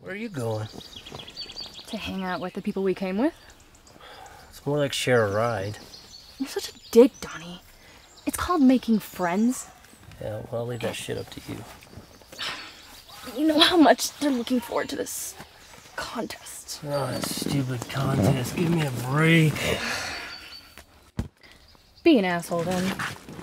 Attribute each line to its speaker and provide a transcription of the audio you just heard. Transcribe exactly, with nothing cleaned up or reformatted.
Speaker 1: Where are you going?
Speaker 2: To hang out with the people we came with.
Speaker 1: It's more like share a ride.
Speaker 2: You're such a dick, Donnie. It's called making friends.
Speaker 1: Yeah, well, I'll leave that shit up to you.
Speaker 2: You know how much they're looking forward to this contest.
Speaker 1: Oh, that stupid contest. Give me a break.
Speaker 2: Be an asshole then.